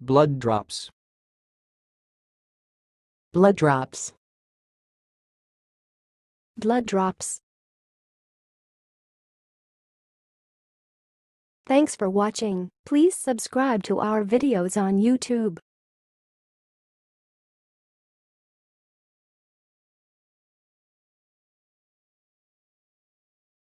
blood drops, blood drops, blood drops. Thanks for watching. Please subscribe to our videos on YouTube.